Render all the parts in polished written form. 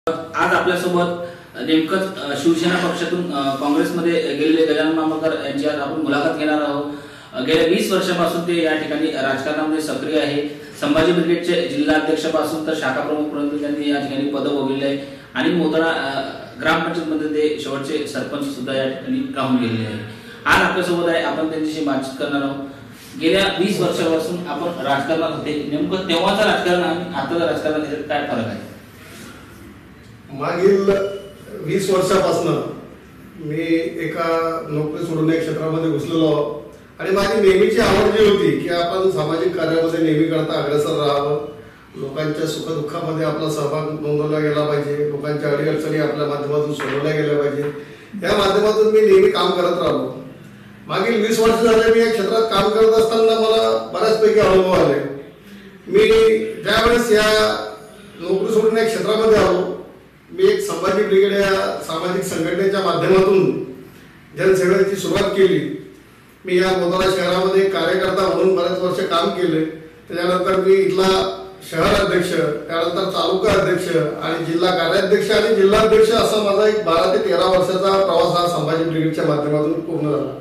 आज आपल्यासोबत नेमकंच शिवसेना पक्षातून काँग्रेसमध्ये गेलेले गजानन मलकर यांची आज आपण मुलाखत घेणार आहोत। गेल्या 20 वर्षांपासून ते या ठिकाणी राजकारणामध्ये सक्रिय आहे। संभाजी ब्रिगेडचे जिल्हाध्यक्षापासून तर शाखा प्रमुखपर्यंत त्यांनी या ठिकाणी पद भोगलेले आहे आणि मोतळा ग्रामपंचायतमध्ये ते शेवटचे सरपंच सुद्धा या ठिकाणी राहून गेलेले आहे। आज आपल्यासोबत आहे, आपण त्यांच्याशी बातचीत करणार आहोत। गेल्या 20 वर्षांपासून आपण राजकारणात होते, नेमकं तेव्हाचं राजकारण आणि आताचं राजकारणात काय फरक आहे? मागील 20 वर्षापासून मी एका नोकरी सोडून एक क्षेत्रामध्ये घुसलेलो आणि माझी नेहमीची आवड जी होती की आपण सामाजिक कार्यामध्ये नेहमी करता अग्रेसर राहावं, लोकांच्या सुखदुःखामध्ये आपला सहभाग नोंदवला गेला पाहिजे, लोकांच्या अडीअडचणी आपल्या माध्यमातून सोडवल्या गेल्या पाहिजे, या माध्यमातून मी नेहमी काम करत राहिलो। मागील 20 वर्ष झाले मी या क्षेत्रात काम करत असताना मला बऱ्याचपैकी अनुभव आले। मी ज्यावेळेस या नोकरी सोडून या क्षेत्रामध्ये आलो, मी एक संभाजी ब्रिगेड या सामाजिक संघटनेच्या माध्यमातून जनसेवेची सुरुवात केली। मी या मोताळा शहरामध्ये कार्यकर्ता म्हणून बरेच वर्ष काम केले। त्यानंतर मी इथला शहर अध्यक्ष, त्यानंतर तालुका अध्यक्ष आणि जिल्हा कार्याध्यक्ष आणि जिल्हाध्यक्ष असा माझा एक 12 ते 13 वर्षाचा प्रवास हा संभाजी ब्रिगेडच्या माध्यमातून पूर्ण झाला।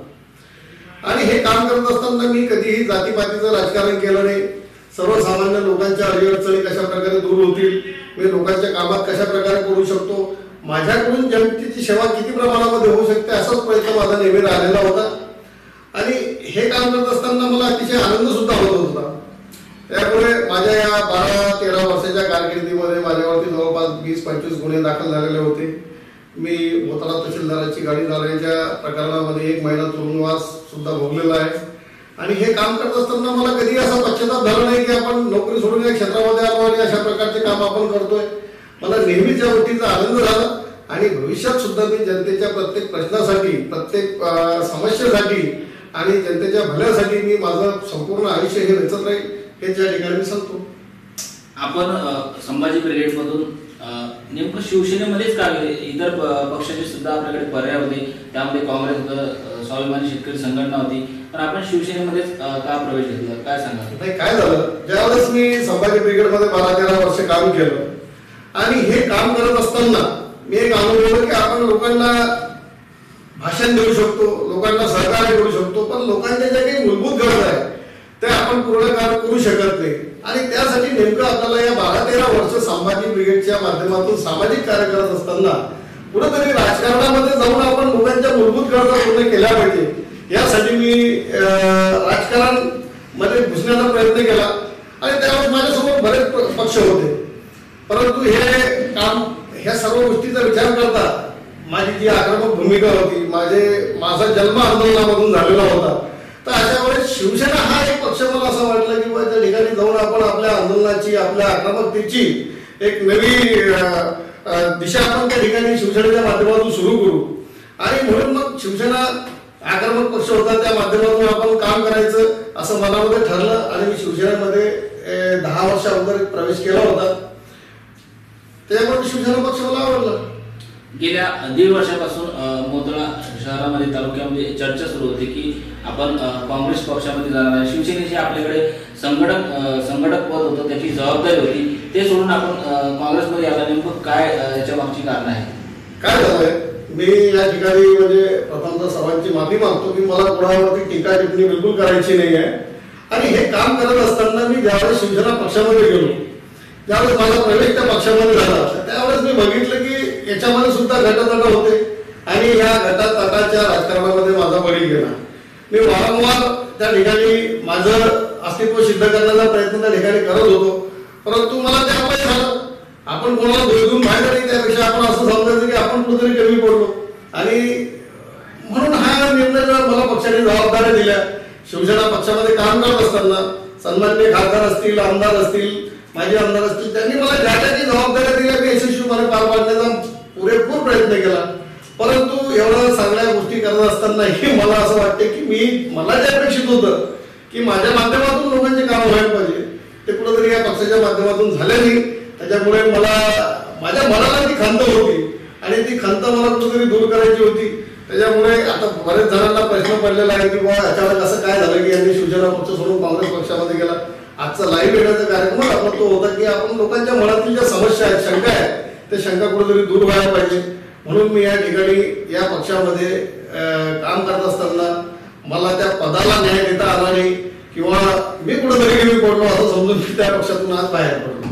आणि हे काम करत असताना मी कधीही जातीपातीचं राजकारण केलं नाही। सर्वसामान्य लोकांच्या अडीअडचणी कशा प्रकारे दूर होतील, मी लोकांच्या कामात कशा प्रकारे करू शकतो, माझ्याकडून जनतेची सेवा किती प्रमाणामध्ये होऊ शकते असाच प्रयत्न माझा नेहमी राहिलेला होता। आणि हे काम करत असताना मला अतिशय आनंद सुद्धा होत होता। त्यामुळे माझ्या या 12-13 वर्षाच्या कारकिर्दीमध्ये माझ्यावरती जवळपास 20-25 गुन्हे दाखल झालेले होते। मी मोताळा तहसीलदाराची गाडी चालवण्याच्या प्रकरणामध्ये 1 महिना तुरुंगवास सुद्धा भोगलेला आहे। आणि हे काम करत असताना मला कधी असा पश्चाताप झाला नाही की आपण नोकरी सोडून या क्षेत्रामध्ये आलो आणि अशा प्रकारचे काम आपण करतोय। मला नेहमीच या गोष्टीचा आनंद झाला आणि भविष्यात सुद्धा मी जनतेच्या प्रत्येक प्रश्नासाठी, प्रत्येक समस्येसाठी आणि जनतेच्या भल्यासाठी मी माझं संपूर्ण आयुष्य हे रचत राहील हे त्या ठिकाणी मी सांगतो। आपण संभाजी ब्रिगेडमधून नेमकं शिवसेनेमध्येच का गेले? इतर पक्षाचे सुद्धा आपल्याकडे पर्याय होते, त्यामध्ये काँग्रेस होतं, स्वाभिमानी शेतकरी संघटना होती, पण आपण शिवसेनेमध्येच का प्रवेश घेतला, काय सांगा? नाही, काय झालं, ज्यावेळेस मी संभाजी ब्रिगेडमध्ये 12-13 वर्ष काम केलं आणि हे काम करत असताना मी एक अनुभवलं की आपण लोकांना भाषण देऊ शकतो, लोकांना सहकार्य करू शकतो, पण लोकांच्या ज्या काही मूलभूत गरजा आहेत त्या आपण पूर्ण करू शकत नाही। आणि त्यासाठी नेमकं आपल्याला या 12-13 वर्ष संभाजी ब्रिगेडच्या माध्यमातून सामाजिक कार्य करत असताना कुठेतरी राजकारणामध्ये जाऊन आपण लोकांच्या मूलभूत गरजा पूर्ण केल्या पाहिजे, यासाठी मी राजकारण मध्ये घुसण्याचा प्रयत्न केला। आणि त्यावेळेस माझ्यासमोर बरेच पक्ष होते, परंतु हे काम ह्या सर्व गोष्टीचा विचार करता माझी जी आक्रमक भूमिका होती, माझा जन्म आंदोलनामधून झालेला होता, तर अशा वेळेस शिवसेना हा एक पक्ष मला असं वाटलं की त्या ठिकाणी जाऊन आपण आपल्या आंदोलनाची, आपल्या आक्रमकतेची एक नवी दिशा आपण त्या ठिकाणी शिवसेनेच्या माध्यमातून सुरू करू। आणि म्हणून मग शिवसेना आक्रमक पक्ष होता, त्या माध्यमातून आपण काम करायचं असं मनामध्ये ठरलं आणि मी शिवसेनेमध्ये 10 वर्ष अगोदर प्रवेश केला होता। त्यामुळे शिवसेना पक्ष मला आवडला। गेल्या 1.5 वर्षापासून मोताळा शहरामध्ये, तालुक्यामध्ये चर्चा सुरू होती की आपण काँग्रेस पक्षामध्ये जाणार आहे। शिवसेनेचे आपल्याकडे संघटक पद होतं, त्याची जबाबदारी होती, ते सोडून आपण काँग्रेसमध्ये आला, नेमकं काय याच्या मागची कारण आहे? काय झालंय, मी या ठिकाणी म्हणजे प्रथमतः सर्वांची माफी मागतो की मला कोणावरती टीका टिप्पणी बिलकुल करायची नाही आहे। आणि हे काम करत असताना मी ज्यावेळेस शिवसेना पक्षामध्ये गेलो, ज्यावेळेस माझा प्रवेश त्या पक्षामध्ये झाला, त्यावेळेस मी बघितलं की याच्यामध्ये सुद्धा गटतट होते आणि या गटातटाच्या राजकारणामध्ये माझा बळी गेला। मी वारंवार त्या ठिकाणी माझं अस्तित्व सिद्ध करण्याचा प्रयत्न त्या ठिकाणी करत होतो, परंतु मला त्यामुळे झालं आपण कोणाला दोष देऊन बाहेर नाही, त्यापेक्षा आपण असं समजायचं की आपण कुठेतरी कमी पडलो। आणि म्हणून हा निर्णय मला पक्षाने जबाबदाऱ्या दिल्या। शिवसेना पक्षामध्ये काम करत असताना सन्माननीय खासदार असतील, आमदार असतील, माजी आमदार असतील, त्यांनी मला ज्या ज्या जबाबदाऱ्या दिल्या मी यशस्वीपणे पार पाडण्याचा पुरेपूर प्रयत्न केला। परंतु एवढ्या सगळ्या गोष्टी करत असतानाही मला असं वाटते की मला जे अपेक्षित होतं की माझ्या माध्यमातून लोकांचे काम व्हायला पाहिजे, ते कुठेतरी या पक्षाच्या माध्यमातून झाले नाही। त्याच्यामुळे मला माझ्या मनाला ती खंत होती आणि ती खंत मला कुठेतरी दूर करायची होती। त्याच्यामुळे आता बरेच जणांना प्रश्न पडलेला आहे की बाबा अचानक असं काय झालं की यांनी शिवसेना पक्ष सोडून काँग्रेस पक्षामध्ये गेला। आजचा लाईव्ह येण्याचा कार्यक्रम आपला तो होता की आपण लोकांच्या मनातील ज्या समस्या आहेत, शंका आहेत, ते शंका कुठेतरी दूर व्हायला पाहिजे. म्हणून मी या ठिकाणी या पक्षामध्ये काम करत असताना मला त्या पदाला न्याय देता आला नाही किंवा मी कुठेतरी कमी पडलो असं समजून मी त्या पक्षातून आज बाहेर पडलो.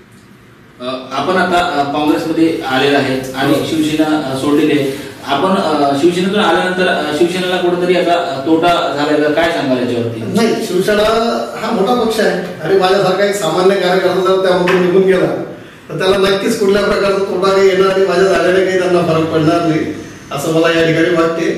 आपण आता काँग्रेसमध्ये आलेला आहे आणि शिवसेना सोडलेली आहे. आपण शिवसेनेतून आल्यानंतर शिवसेनेला कुठेतरी आता तोटा झालाय का, काय सांगाल याच्यावरती? नाही, शिवसेना हा मोठा पक्ष आहे आणि माझ्यासारखा एक सामान्य कार्यकर्ता जर त्यामधून निघून गेला तर त्याला नक्कीच कुठल्या प्रकारचा तोटा काही येणार आणि माझ्या झाल्याने काही त्यांना फरक पडणार नाही असं मला या ठिकाणी वाटते.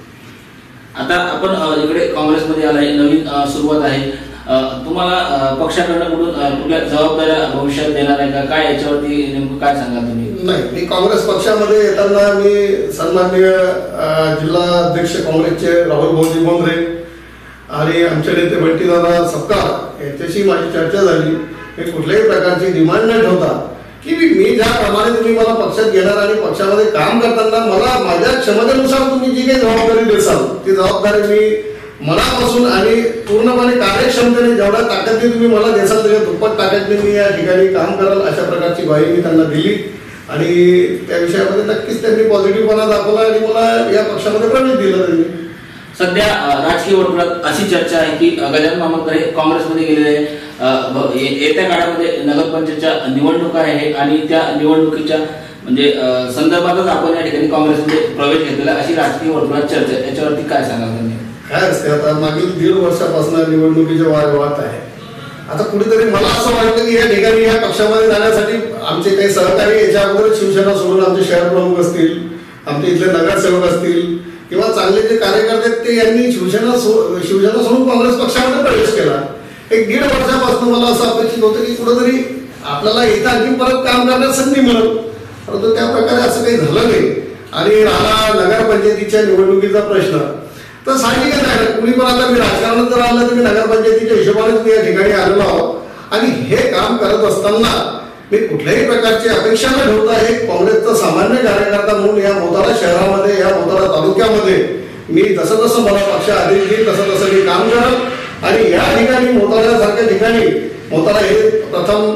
आता आपण इकडे काँग्रेसमध्ये आलाय, नवीन सुरुवात आहे. तुम्हाला पक्षाकडनं कुठल्या जबाबदाऱ्या भविष्यात देणार आहे का, काय याच्यावरती नेमकं काय सांगाल तुम्ही? नाही, मी काँग्रेस पक्षामध्ये येताना मी सन्माननीय जिल्हाध्यक्ष काँग्रेसचे राहुल भाऊजी बोंद्रे आणि आमचे नेते बंटीदादा सपकाळ यांच्याशी माझी चर्चा झाली. मी कुठल्याही प्रकारची डिमांड न ठेवता की मी ज्याप्रमाणे तुम्ही मला पक्षात घेणार आणि पक्षामध्ये काम करताना मला माझ्या क्षमतेनुसार तुम्ही जी काही जबाबदारी देसाल ती जबाबदारी मी मनापासून आणि पूर्णपणे कार्यक्षमतेने जेवढ्या ताकदने तुम्ही मला देसाल त्याच्या दुप्पट ताकदने मी या ठिकाणी काम कराल अशा प्रकारची ग्वाही मी त्यांना दिली आणि त्या विषयामध्ये नक्कीच त्यांनी पॉझिटिव्हपणा दाखवला आणि मला या पक्षामध्ये प्रवेश दिला. त्यांनी सध्या राजकीय वर्तुळात अशी चर्चा आहे की गजानन मामलकर हे काँग्रेसमध्ये गेलेले आहे. येत्या काळामध्ये नगरपंचायतच्या निवडणुका आहे आणि त्या निवडणुकीच्या म्हणजे संदर्भातच आपण या ठिकाणी काँग्रेसमध्ये प्रवेश घेतलेला अशी राजकीय वर्तुळात चर्चा आहे. याच्यावरती काय सांगाल तुम्ही? काय असते, आता मागील 1.5 वर्षापासून निवडणुकीचे वार वाहत आहे. आता कुठेतरी मला असं वाटतं की या ठिकाणी या पक्षामध्ये जाण्यासाठी आमचे काही सहकारी याच्या अगोदर शिवसेना सोडून आमचे शहर प्रमुख असतील, आमचे इथले नगरसेवक असतील किंवा चांगले जे कार्यकर्ते आहेत ते यांनी शिवसेना सोडून काँग्रेस पक्षामध्ये प्रवेश केला. एक 1.5 वर्षापासून मला असं अपेक्षित होतं की कुठेतरी आपल्याला इथं आणखी परत काम करण्यास संधी मिळेल, परंतु त्या प्रकारे असं काही झालं नाही. आणि राहिला नगरपंचायतीच्या निवडणुकीचा प्रश्न तर साहजिकच आहे, कुणी पण आता मी राजकारणात जर आलं तर मी नगरपंचायतीच्या हिशोबानेच मी या ठिकाणी आलेलो आहोत आणि हे काम करत असताना मी कुठल्याही प्रकारची अपेक्षा न ठेवता एक काँग्रेसचा सामान्य कार्यकर्ता म्हणून या मोताळा शहरामध्ये या मोताळा तालुक्यामध्ये मी जसं जसं मला पक्ष आदेश देईल तसं तसं मी काम करत आणि या ठिकाणी मोताळ्यासारख्या ठिकाणी मोताळा हे प्रथम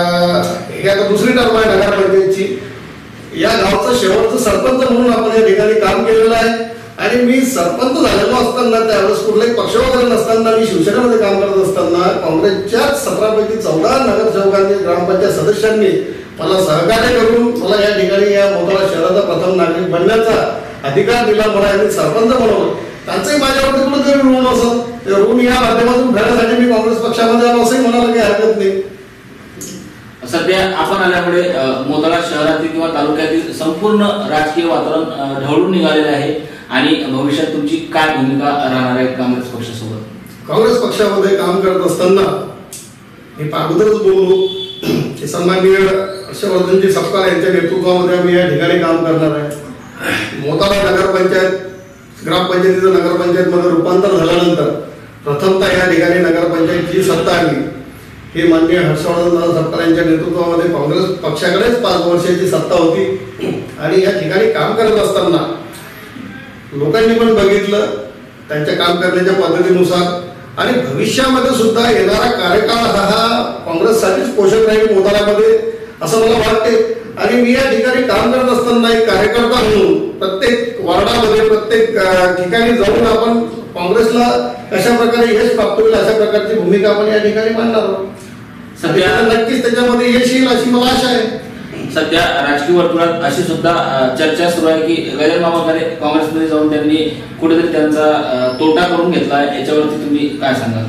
हे आता दुसरी टर्म आहे नगरपंचायतची, या गावचं शेवटचं सरपंच म्हणून आपण या ठिकाणी काम केलेलं आहे आणि मी सरपंच झालेलो असताना त्यावेळेस कुठलाही पक्ष वगैरे नसताना मी शिवसेनेमध्ये काम करत असताना काँग्रेसच्या 17 पैकी 14 नगरसेवकांनी ग्रामपंचायत सदस्यांनी मला सहकार्य करून मला या ठिकाणी या मोताळा शहराचा प्रथम नागरिक बनण्याचा अधिकार दिला. मला यांनी सरपंच बनवलं, त्यांचंही माझ्यावरती कुठेतरी ऋण असं ते ऋण या माध्यमातून फेडण्यासाठी मी काँग्रेस पक्षामध्ये आलो असंही म्हणायला काही हरकत नाही. सध्या आपण आल्यामुळे मोताळा शहरातील किंवा तालुक्यातील संपूर्ण राजकीय वातावरण ढवळून निघालेले आहे आणि भविष्यात तुमची काय भूमिका राहणार आहे काँग्रेस पक्षासोबत? काँग्रेस पक्षामध्ये काम करत असताना मी अगोदरच बोललो की सन्माननीय हर्षवर्धनजी सपकाळ यांच्या नेतृत्वामध्ये आम्ही या ठिकाणी काम करणार आहे. मोताळा नगरपंचायत ग्रामपंचायतीचं नगरपंचायतमध्ये रूपांतर झाल्यानंतर प्रथमतः या ठिकाणी नगरपंचायतची सत्ता आली हे माननीय हर्षवर्धन सपकाळ यांच्या नेतृत्वामध्ये काँग्रेस पक्षाकडेच 5 वर्षाची सत्ता होती आणि या ठिकाणी काम करत असताना लोकांनी पण बघितलं त्यांच्या काम करण्याच्या पद्धतीनुसार आणि भविष्यामध्ये सुद्धा येणारा कार्यकाळ हा काँग्रेससाठीच पोषक राहील मोताळ्यामध्ये असं मला वाटते. आणि मी या ठिकाणी काम करत असताना एक कार्यकर्ता म्हणून प्रत्येक वार्डामध्ये प्रत्येक ठिकाणी जाऊन आपण काँग्रेसला कशा प्रकारे यश प्राप्त होईल अशा प्रकारची भूमिका आपण या ठिकाणी मांडणार आहोत. सध्या नक्कीच त्याच्यामध्ये यश येईल अशी मला आशा आहे. सध्या राजकीय वर्तुळात अशी सुद्धा चर्चा सुरू आहे की गजानन मामलकर काँग्रेसमध्ये जाऊन त्यांनी कुठेतरी त्यांचा तोटा करून घेतला आहे. याच्यावरती तुम्ही काय सांगाल?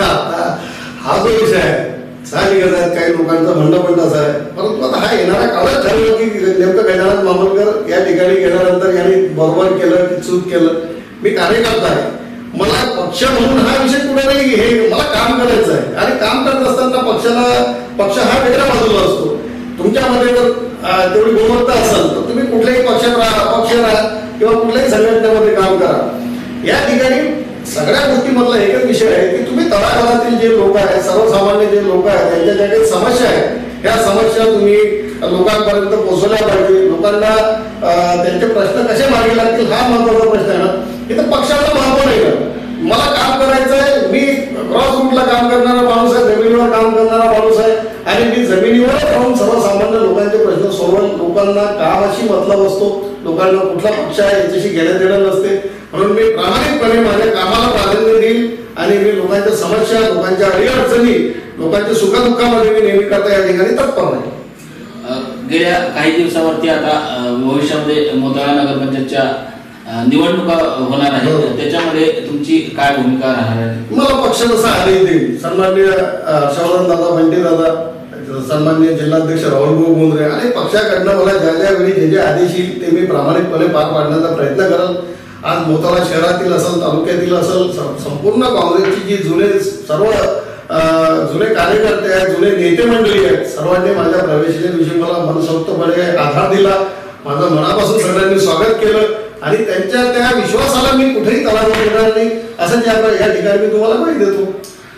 हा जो विषय आहे साहजिकच आहे, काही लोकांचं म्हणणं पण तसं आहे, परंतु आता हा येणारा काळच ठरलं की नेमकं गजानन मामलकर या ठिकाणी गेल्यानंतर यांनी बरोबर केलं की चूक केलं. मी कार्यकर्ता आहे, मला पक्ष म्हणून हा विषय कुठे नाही, हे मला काम करायचं आहे आणि काम करत असताना पक्ष हा वेगळ्या बाजूला असतो. तुमच्यामध्ये जर तेवढी गुणवत्ता असेल तर तुम्ही कुठल्याही पक्षात राहा, अपक्ष राहा किंवा कुठल्याही संघटनेमध्ये काम करा. या ठिकाणी सगळ्या गोष्टीमधला एकच विषय आहे की तुम्ही तळागाळातील जे लोक आहेत, सर्वसामान्य जे लोक आहेत, त्यांच्या ज्या काही समस्या आहेत या समस्या तुम्ही लोकांपर्यंत पोहोचवल्या पाहिजे. लोकांना त्यांचे प्रश्न कसे मार्गी लागतील हा महत्वाचा प्रश्न आहे ना. इथं पक्षाला महत्व नाही का, मला काम करायचं आहे, मी क्रॉस रूटला काम करणारा माणूस आहे, जमिनीवर काम करणारा माणूस आहे आणि मी जमिनीवर राहून सर्वसामान्य लोकांचे प्रश्न सोडवून लोकांना कामाशी मतलब असतो, लोकांना कुठला पक्ष आहे याच्याशी घेणं देणं नसते, म्हणून मी प्रामाणिकपणे माझ्या कामाला प्राधान्य देईल आणि मी लोकांच्या समस्या, लोकांच्या अडीअडचणी, लोकांच्या सुखदुःखामध्ये मी नेहमी करता या ठिकाणी तत्पर आहे. गेल्या काही दिवसावरती आता भविष्यामध्ये मोताळा नगरपंचायतच्या निवडणुका होणार आहेत, त्याच्यामध्ये तुमची काय भूमिका राहणार आहे? मला पक्ष जसा आदेश देईल, सन्माननीय शौरन दादा, बंटी दादा, सन्माननीय जिल्हाध्यक्ष राहुल भाऊ बोंद्रे आणि पक्षाकडनं मला ज्या ज्या वेळी जे आदेश येईल ते मी प्रामाणिकपणे पार पाडण्याचा प्रयत्न करेल. आज मोताळा शहरातील असेल, तालुक्यातील असेल, संपूर्ण काँग्रेसची जी सर्व जुने कार्यकर्ते आहेत, जुने नेते मंडळी आहेत, सर्वांनी माझ्या प्रवेशाच्या दिवशी मला मनसोक्तपणे आधार दिला, माझं मनापासून सगळ्यांनी स्वागत केलं आणि त्यांच्या त्या विश्वासाला मी कुठेही तलाव देणार नाही असं या ठिकाणी मी तुम्हाला माहिती देतो.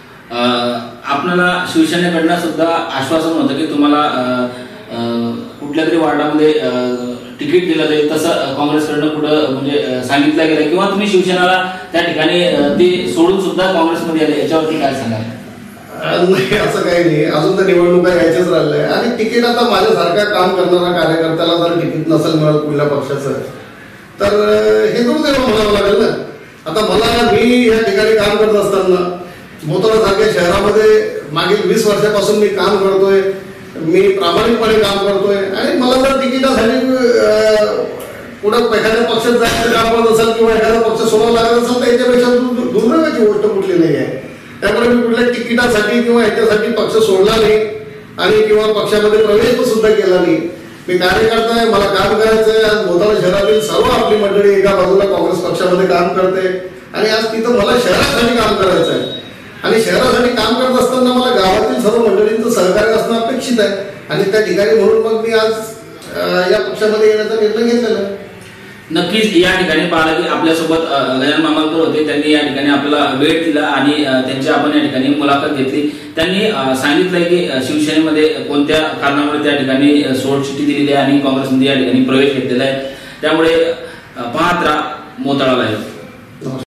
आपल्याला शिवसेनेकडनं सुद्धा आश्वासन होतं की तुम्हाला कुठल्या तरी वार्डामध्ये तिकीट दिलं जाईल, तसं काँग्रेसकडनं कुठं म्हणजे सांगितलं गेलं किंवा तुम्ही शिवसेनेला त्या ठिकाणी ते सोडून सुद्धा काँग्रेसमध्ये आले, याच्यावरती काय सांगाल? नाही, असं काही नाही. अजून तर निवडणुका यायचेच राहिलंय आणि तिकीट आता माझ्यासारखा काम करणारा कार्यकर्त्याला जर तिकीट नसेल मिळत कुठल्या पक्षाचं तर हे दुर्दैव म्हणावं लागेल ना. आता मी या ठिकाणी काम करत असताना मोताळा सारख्या शहरामध्ये मागील 20 वर्षापासून मी काम करतोय, मी प्रामाणिकपणे काम करतोय आणि मला जर तिकिटासाठी कुठं एखाद्या पक्षात जायचं काम करत असेल किंवा एखादा पक्ष सोडावा लागत असेल तर याच्यापेक्षा दुर्दैवाची गोष्ट कुठली नाही आहे. त्यामुळे मी कुठल्या तिकिटासाठी किंवा याच्यासाठी पक्ष सोडला नाही आणि किंवा पक्षामध्ये प्रवेश सुद्धा केला नाही. मी कार्यकर्ता आहे, मला काम करायचं आहे. आज मोताळा शहरातील सर्व आपली मंडळी एका बाजूला काँग्रेस पक्षामध्ये काम करते आणि आज तिथं मला शहरासाठी काम करायचं आहे आणि शहरासाठी काम करत असताना मला गावातील सर्व मंडळींचं सहकार्य असणं अपेक्षित आहे आणि त्या ठिकाणी म्हणून मग मी आज या पक्षामध्ये येण्याचा निर्णय घेतलेला आहे. नक्कीच या ठिकाणी पाहिलं की आपल्यासोबत गजानन मलकर होते, त्यांनी या ठिकाणी आपल्याला वेळ दिला आणि त्यांची आपण या ठिकाणी मुलाखत घेतली. त्यांनी सांगितलंय की शिवसेनेमध्ये कोणत्या कारणामुळे त्या ठिकाणी सोडचिठ्ठी दिलेली आहे आणि काँग्रेसमध्ये या ठिकाणी प्रवेश घेतलेला आहे. त्यामुळे पाहत राहा मोताळा लाईव्ह.